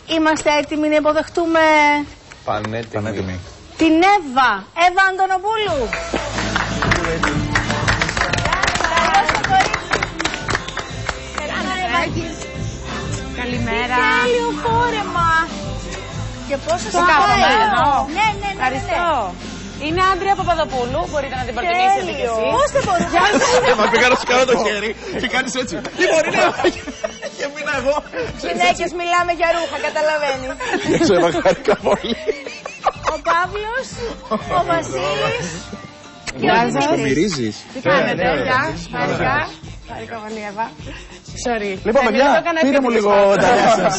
Είμαστε έτοιμοι να υποδεχτούμε Πανέτοιμοι. την Εύα Αντωνοπούλου. Καλημέρα. Τι τέλειο φόρεμα. Και πόσο Το κάθομαι εδώ. Ναι. Ευχαριστώ. Είναι Άντρια Παπαδοπούλου, μπορείτε να την προτιμήσετε κι εσείς. Πώς δεν μπορούμε. Μα πήγα να σου κάνω το χέρι και κάνεις έτσι. Λοιπόν, είναι και μείνα εγώ. Γυναίκες μιλάμε για ρούχα, καταλαβαίνεις. Σε ευχαριστώ πολύ. Ο Παύλος, ο Βασίλης και ο Το Δημήτρης. μυρίζεις. Τι κάνετε, γεια, χάρηκα. Χάρηκα πολύ, Εύα. Sorry. Λοιπόν, παιδιά, πήρε μου λίγο τα νέα σας.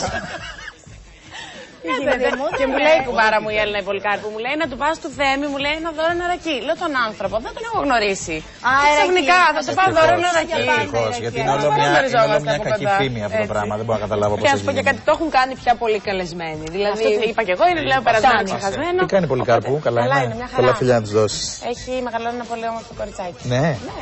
Και μου λέει η κουμπάρα μου η Έλληνα η Πολυκάρπου, μου λέει να του πας του Θέμη, μου λέει να δώρο ένα ρακί. Λέω τον άνθρωπο, δεν τον έχω γνωρίσει. Ξαφνικά θα του πάω δώρο ένα ρακί. Ευτυχώς, γιατί είναι όλο μια κακή φήμη αυτό το πράγμα. Δεν μπορώ να καταλάβω πώς Και θα ας πω και γίνει. κάτι, το έχουν κάνει πια πολύ καλεσμένοι. Δηλαδή, Είπα και εγώ, είναι λέω περασμένο ξεχασμένο. Τι κάνει η Πολυκάρπου, καλά Καλά είναι. είναι, μια χαρά. Πολλά φιλιά να της δώσεις. Έχει μεγαλώσει ένα πολύ όμορφο κοριτσάκι. Ναι,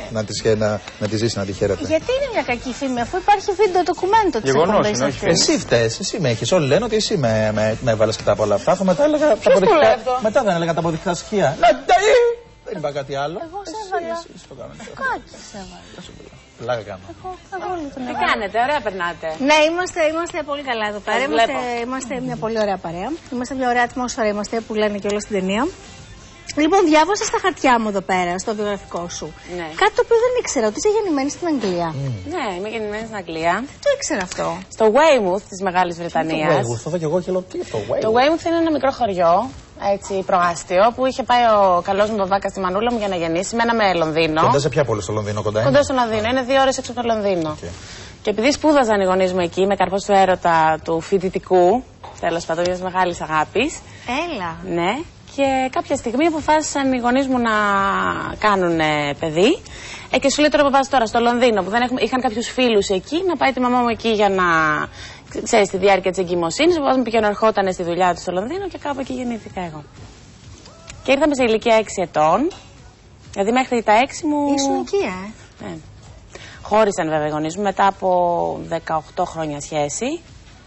να τη ζήσει, να τη χαίρετε. Γιατί είναι μια κακή φήμη, αφού υπάρχει βίντεο ντοκουμέντο της εκπομπής αυτής. Εσύ φταίς, εσύ με έχεις. Όλοι λένε ότι εσύ με έβαλες μετά από όλα αυτά. Αφού μετά έλεγα τα λέει αυτό? Μετά δεν έλεγα τα αποδεικτικά στοιχεία. Δεν είπα κάτι άλλο. Εγώ σε έβαλα. Εσύ το κάνεις. Κάτι σε έβαλα. Πλάκα κάνω. Τι κάνετε, ωραία περνάτε. Ναι, είμαστε πολύ καλά εδώ πέρα. Είμαστε μια πολύ ωραία παρέα. Είμαστε μια ωραία ατμόσφαιρα, είμαστε που λένε και όλα στην ταινία. Λοιπόν, διάβασα στα χαρτιά μου εδώ πέρα, στο βιογραφικό σου. Ναι. Κάτι το οποίο δεν ήξερα, ότι είσαι γεννημένη στην Αγγλία. Ναι, είμαι γεννημένη στην Αγγλία. Το ήξερα αυτό. Στο Weymouth της Μεγάλης Βρετανίας. Το δω και εγώ και λέω τι αυτό. Το Weymouth είναι ένα μικρό χωριό, έτσι, προάστιο, που είχε πάει ο καλός μου μπαμπάκας στη μανούλα μου για να γεννήσει. Μέναμε Λονδίνο. Κοντά σε ποια πόλη στο Λονδίνο, κοντά είναι? Κοντά στο Λονδίνο, είναι 2 ώρες έξω από το Λονδίνο. Okay. Και επειδή σπούδαζαν οι γονείς μου εκεί, με καρπός του έρωτα του φοιτητικού, τέλος πάντων μιας μεγάλης αγάπης. Έλα. Ναι. Και κάποια στιγμή αποφάσισαν οι γονείς μου να κάνουν παιδί. Και σου λέει τώρα παπάς τώρα στο Λονδίνο που είχαν κάποιους φίλους εκεί, να πάει τη μαμά μου εκεί για να ξέρεις τη διάρκεια της εγκυμοσύνης. Ο παπάς μου πήγαινε ερχόταν στη δουλειά του στο Λονδίνο και κάπου εκεί γεννήθηκα εγώ. Και ήρθαμε σε ηλικία 6 ετών. Δηλαδή μέχρι τα 6 μου. Ήσουν εκεί, Ναι. Χώρισαν βέβαια οι γονείς μου μετά από 18 χρόνια σχέση.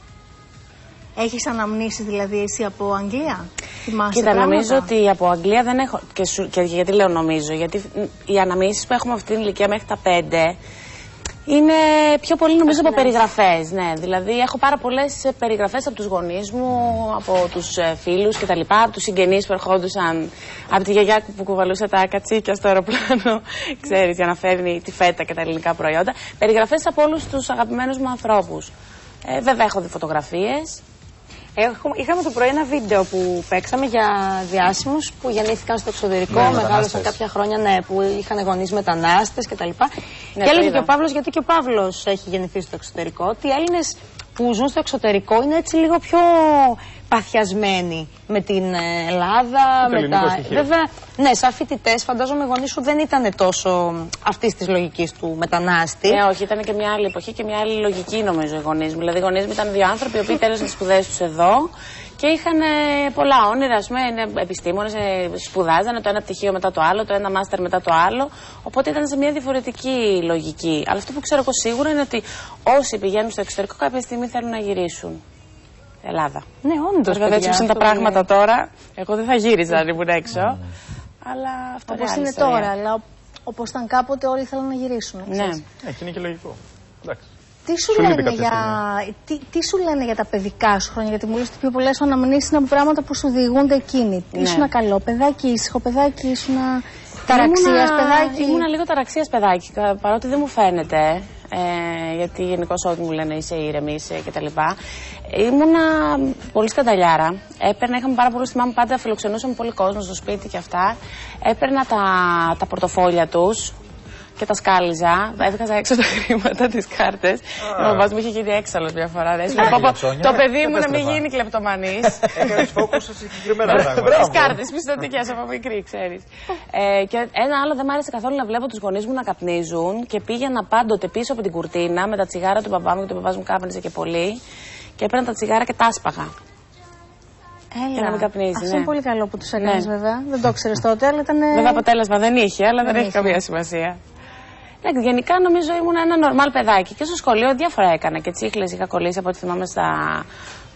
Έχεις αναμνήσεις δηλαδή εσύ από Αγγλία? Κοίτα, νομίζω ότι από Αγγλία δεν έχω. Και γιατί λέω νομίζω, γιατί οι αναμνήσεις που έχουμε αυτή την ηλικία μέχρι τα 5 είναι πιο πολύ νομίζω από περιγραφές. Ναι, δηλαδή έχω πάρα πολλές περιγραφές από τους γονείς μου, από τους φίλους κτλ. Από τους συγγενείς που ερχόντουσαν, από τη γιαγιά που κουβαλούσε τα κατσίκια στο αεροπλάνο, ξέρεις, για να φέρνει τη φέτα και τα ελληνικά προϊόντα. Περιγραφές από όλους τους αγαπημένους μου ανθρώπους. Βέβαια έχω δει φωτογραφίες. Είχαμε το πρωί ένα βίντεο που παίξαμε για διάσημους που γεννήθηκαν στο εξωτερικό, Ναι, μεγάλωσαν κάποια χρόνια, ναι, που είχαν γονείς μετανάστες κτλ. Ναι, και έλεγε και ο Παύλος, γιατί και ο Παύλος έχει γεννηθεί στο εξωτερικό, ότι οι Έλληνες που ζουν στο εξωτερικό είναι έτσι λίγο πιο παθιασμένοι με την Ελλάδα. Βέβαια, ναι, σαν φοιτητές φαντάζομαι οι γονείς σου δεν ήταν τόσο αυτής της λογικής του μετανάστη. Ναι, όχι, ήταν και μια άλλη εποχή και μια άλλη λογική νομίζω οι γονείς μου. Δηλαδή οι γονείς μου ήταν 2 άνθρωποι οι οποίοι τέλειωσαν τις σπουδές τους εδώ και είχαν πολλά όνειρα, ας πούμε, είναι επιστήμονες, σπουδάζανε το ένα πτυχίο μετά το άλλο, το ένα μάστερ μετά το άλλο. Οπότε ήταν σε μια διαφορετική λογική. Αλλά αυτό που ξέρω εγώ σίγουρα είναι ότι όσοι πηγαίνουν στο εξωτερικό κάποια στιγμή θέλουν να γυρίσουν. Ελλάδα. Ναι, όντως. Βέβαια έτσι είναι τα πράγματα τώρα. Εγώ δεν θα γύριζα αν ήμουν έξω. Αλλά αυτό όπως είναι τώρα, αλλά όπως ήταν κάποτε όλοι θέλουν να γυρίσουν. Ναι. Είναι και λογικό. Εντάξει. Τι σου λένε για τα παιδικά σου χρόνια, γιατί μου λες ότι πιο πολλές αναμνήσεις είναι από πράγματα που σου διηγούνται εκείνοι. Ναι. Ήσουν καλό παιδάκι, ήσυχο παιδάκι, ήσουν ταραξίας παιδάκι? Ήμουνα λίγο ταραξίας παιδάκι, παρότι δεν μου φαίνεται. Γιατί γενικώς ό,τι μου λένε είσαι ήρεμη, είσαι κτλ. Ήμουνα πολύ σκανταλιάρα. Είχαμε πάρα πολλούς, θυμάμαι πάντα φιλοξενούσαμε πολύ κόσμο στο σπίτι και αυτά. Έπαιρνα τα πορτοφόλια τους και τα σκάλιζα. Έβγαζα έξω τα χρήματα, τις κάρτες. Ο παπάς μου είχε γίνει έξαλλος μια φορά. Το παιδί μου να μην γίνει κλεπτομανής. Έκανες φόκους σε συγκεκριμένα πράγματα. Τις κάρτες πιστωτικές από μικρή, ξέρεις. Και ένα άλλο δεν μ' άρεσε καθόλου να βλέπω τους γονείς μου να καπνίζουν και πήγαινα πάντοτε πίσω από την κουρτίνα με τα τσιγάρα του παπά μου, γιατί ο παπάς μου κάπνιζε και πολύ. Και έπαιρνα τα τσιγάρα και τα άσπαγα. Έλα. Να μην καπνίζει. Αυτό είναι πολύ καλό που τους έκανες, βέβαια. Δεν το ξέρεις τότε, αλλά ήταν. Βέβαια αποτέλεσμα δεν είχε, αλλά δεν έχει καμία σημασία. Γενικά νομίζω ήμουν ένα νορμάλ παιδάκι και στο σχολείο διάφορα έκανα και τσίχλες είχα κολλήσει από ό,τι θυμάμαι στα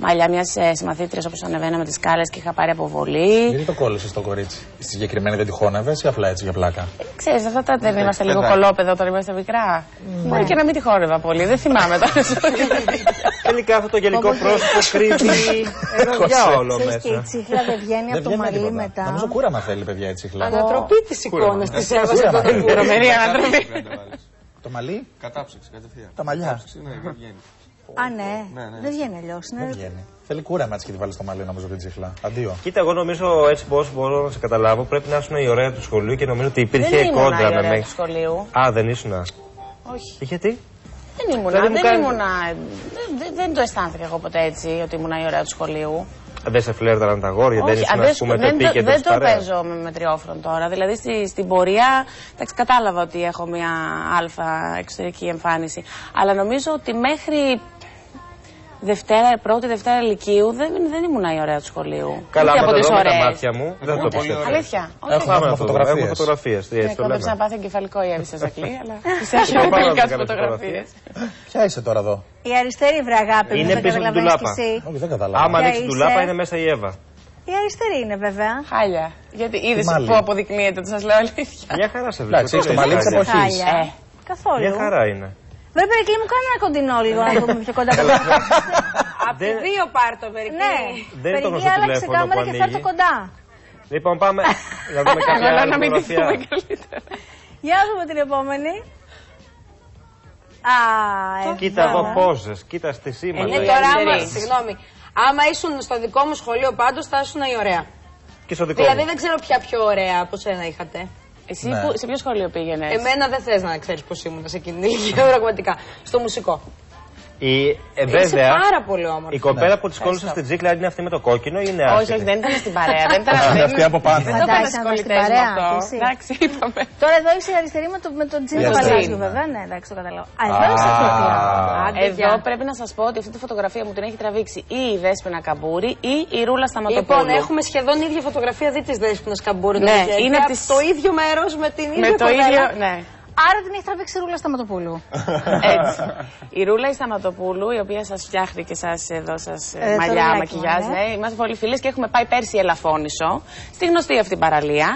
μαλλιά μιας συμμαθήτριας όπως ανεβαίνα με τις σκάλες και είχα πάρει αποβολή. Γιατί το κόλλησες το κορίτσι? Στη συγκεκριμένη δεν τη χώνευες ή απλά έτσι για πλάκα? Ξέρεις, αυτά τα δεν είμαστε λίγο κολόπεδο όταν είμαστε μικρά. Μπορεί και να μην τη χόρευα πολύ, δεν θυμάμαι τώρα. Τελικά αυτό το γελικό πρόσωπο κρύβει για όλο μέσα. Και η τσίχλα δεν βγαίνει από το μαλλί μετά. Νομίζω κούραμα θέλει, παιδιά, η τσίχλα. Ανατροπή της εικόνας της έβαζε το Τρομερή ανατροπή. Το μαλλί? Κατάψυξη, κατευθείαν. Τα μαλλιά. Ναι, δεν βγαίνει. Α, ναι. Δεν βγαίνει αλλιώς. Δεν βγαίνει. Θέλει κούραμα έτσι και τη βάλει στο μαλλί, νομίζω, την τσίχλα. Αντίο. Κοίτα, εγώ νομίζω έτσι πως μπορώ να σε καταλάβω. Πρέπει να ήσουν η ωραία του σχολείου και νομίζω ότι υπήρχε κόντρα με μένα. Σχολείου. Α, δεν ήσουνα. Όχι. Γιατί? Δεν ήμουνα. Δεν το αισθάνθηκα εγώ ποτέ έτσι, ότι ήμουνα η ωραία του σχολείου. Δεν σε φλέρταραν τα αγόρια, δεν ήσουν ας πούμε το επίκεντρο. Δεν το παίζω με μετριόφρον τώρα. Δηλαδή στην πορεία κατάλαβα ότι έχω μια αλφα εξωτερική εμφάνιση. Αλλά νομίζω ότι μέχρι πρώτη, Δευτέρα Λυκείου δεν ήμουν η ωραία του σχολείου. Καλά, από τις με τα ωραίες. μάτια μου δεν το πιστεύω. Αλήθεια. Έχουμε φωτογραφίες. Κόντεψα να πάθει εγκεφαλικό η Εύη Ζακλή, αλλά πιστεύω τελικά τις φωτογραφίες. Ποια είσαι τώρα εδώ? Η αριστερή βραγάπη. Είναι πίσω την τουλάπα. Όχι, δεν καταλάβω. Άμα ανοίξει την τουλάπα είναι μέσα η Εύα. Η αριστερή είναι βέβαια. Χάλια. Γιατί είδες που αποδεικνύεται ότι σας λέω αλήθεια. Μια χαρά σε βλέπω. Εντάξει, το μαλλί της εποχής. Καθόλου. Μια χαρά είναι. Βρε Περικλή μου, κάνει ένα κοντινό λίγο να δούμε πιο κοντά. Απ' τη δύο πάρ' το Περικλή. Ναι, Περικλή άλλαξε κάμερα και φέρ' το κοντά. Λοιπόν, πάμε να δούμε κάποια άλλη φωτογραφία. Για να δούμε την επόμενη. Κοίτα εδώ πόζες, κοίτα στη σήματα. Τώρα άμα, συγγνώμη, άμα ήσουν στο δικό μου σχολείο πάντως θα ήσουν η ωραία. Και στο δικό μου. Δηλαδή δεν ξέρω ποια πιο ωραία από σένα είχατε. Εσύ σε ποιο σχολείο πήγαινες? Εμένα δεν θες να ξέρεις πώς ήμουν σε εκείνη την ηλικία, πραγματικά. Στο μουσικό. Βέβαια, πάρα πολύ όμορφη. η κοπέλα που τη κόλλησε στην τσίκλα είναι αυτή με το κόκκινο ή είναι άσχετη? Όχι, δεν ήταν στην παρέα. Δεν ήταν αυτή από πάνω. Δεν ήταν στην παρέα. Εντάξει, είπαμε. Τώρα εδώ είσαι αριστερή με τον τζιν του Παλάζιου, βέβαια. Ναι, εντάξει, το καταλάβω. Εδώ πρέπει να σας πω ότι αυτή τη φωτογραφία μου την έχει τραβήξει ή η Δέσποινα Καμπούρη ή η Ρούλα Σταματοπούλου. Λοιπόν, έχουμε σχεδόν ίδια φωτογραφία δει της Δέσποινας Καμπούρη. Ναι, είναι το ίδιο μέρος με την ίδια κοπέλα. Άρα την έχει τραβήξει η Ρούλα Σταματοπούλου. Έτσι. Η Ρούλα η Σταματοπούλου, η οποία σας φτιάχνει και σας εδώ μαλλιά, μακιγιάζ. Ναι. Είμαστε πολύ φίλες και έχουμε πάει πέρσι Ελαφώνησο, στη γνωστή αυτή παραλία.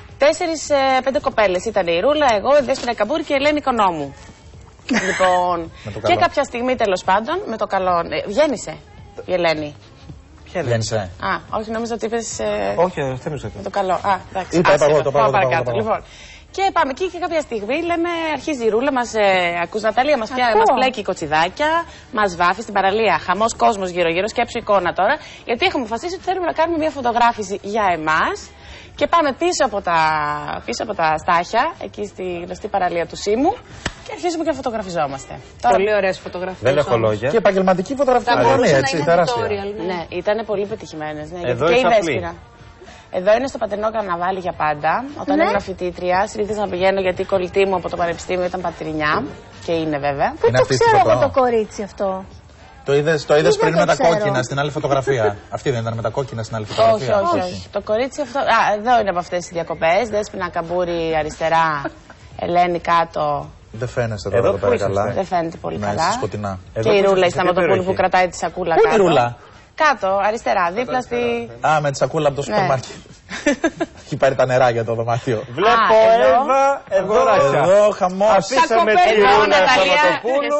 4-5 κοπέλες ήταν η Ρούλα, εγώ, η Δέσποινα Καμπούρη και η Ελένη Οικονόμου. Λοιπόν, και κάποια στιγμή τέλος πάντων με το καλό. Γέννησε η Ελένη. Ποια γέννησε? Α, όχι, νόμιζα ότι είπες. Όχι, δεν νομίζω. Με το καλό. Α, εντάξει. Είπα, το πάω παρακάτω. Λοιπόν. Και πάμε εκεί και κάποια στιγμή λέμε, αρχίζει η Ρούλα, μας ακούς Ναταλία, μας πλέκει κοτσιδάκια, μας βάφει στην παραλία. Χαμός κόσμος γύρω-γύρω, σκέψου εικόνα τώρα. Γιατί έχουμε αποφασίσει ότι θέλουμε να κάνουμε μια φωτογράφηση για εμάς. Και πάμε πίσω από τα στάχια, εκεί στη γνωστή παραλία του Σίμου. Και αρχίζουμε και φωτογραφιζόμαστε. Πολύ ωραίες φωτογραφίες. Δεν έχω λόγια. Και επαγγελματική φωτογραφία. Έτσι, τεράστια. Ναι, ήταν πολύ πετυχημένες. Ναι, εδώ και η Δέσποινα. Εδώ είναι στο Πατερνό Καρναβάλι για πάντα. Όταν ήμουν φοιτήτρια, συνήθιζα να πηγαίνω γιατί η κολλητή μου από το πανεπιστήμιο ήταν πατρινιά. Και είναι βέβαια. Πού το ξέρω εγώ το κορίτσι αυτό? Το είδες πριν με τα κόκκινα στην άλλη φωτογραφία. Αυτή δεν ήταν με τα κόκκινα στην άλλη φωτογραφία? Όχι. Το κορίτσι αυτό. Εδώ είναι από αυτές τις διακοπές. Δέσποινα Καμπούρη αριστερά, Ελένη κάτω. Δεν φαίνεστε εδώ πέρα καλά. Δεν φαίνεται πολύ καλά. Σκοτεινά. Και η Ρούλα η Σταματοπούλου που κρατάει τη σακούλα κάτω. Πού είναι η Ρούλα? Κάτω, αριστερά, δίπλα στη. Α, με τη σακούλα από το σούπερ μάρκετ. Έχει πάρει τα νερά για το δωμάτιο. Βλέπω Εύα, εδώ χαμός. Αφήσαμε τη Ρούλα Σταματοπούλου.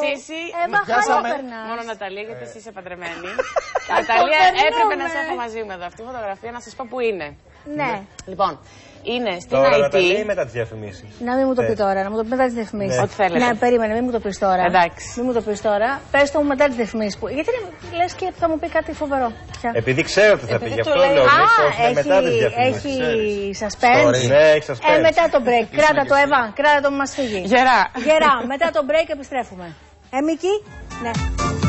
Μόνο Ναταλία, γιατί εσύ είσαι παντρεμένη. Ναταλία, έπρεπε να σε έχω μαζί μου εδώ. Αυτή η φωτογραφία να σας πω που είναι. Ναι. Λοιπόν, είναι στην IT. Ή μετά τις διαφημίσεις. Να μην μου το πει τώρα, να μου το πει μετά τις διαφημίσεις. Ό,τι θέλετε. Ναι, περίμενε, μην μου το πει τώρα. Εντάξει. Μην μου το πει τώρα. Πες το μου μετά τις διαφημίσεις. Γιατί λες και θα μου πει κάτι φοβερό. Επειδή ξέρω τι θα πει, γι' αυτό λέω. Μετά τις διαφημίσεις. Έχει suspense. Ναι, έχει suspense. Μετά το break. Κράτα το, Εύα. Κράτα το που μας φύγει. Γερά. Γερά. Μετά το break επιστρέφουμε. Μίκη. Ναι.